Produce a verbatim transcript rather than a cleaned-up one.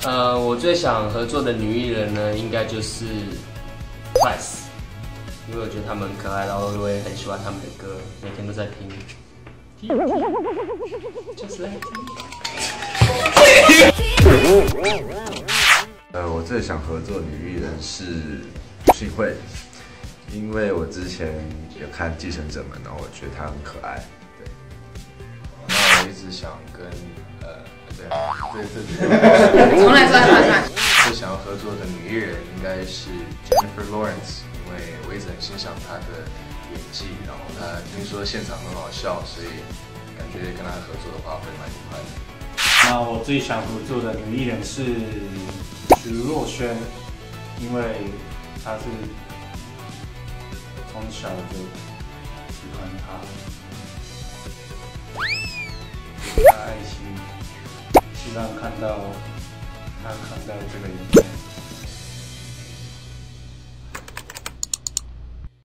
呃，我最想合作的女艺人呢，应该就是 Twice， 因为我觉得她们很可爱，然后我也很喜欢她们的歌，每天都在听。就是来呃，我最想合作的女艺人是信惠，因为我之前有看《继承者们》，然后我觉得她很可爱。对。那我一直想跟呃，对，对对对。 重来，重来，重来。 最想要合作的女艺人应该是 Jennifer Lawrence， 因为我一直很欣赏她的演技，然后她听说现场很好笑，所以感觉跟她合作的话会蛮愉快的。 那我最想合作的女艺人是徐若瑄，因为她是从小就喜欢她，给她爱心，希望看到她看到这个影片。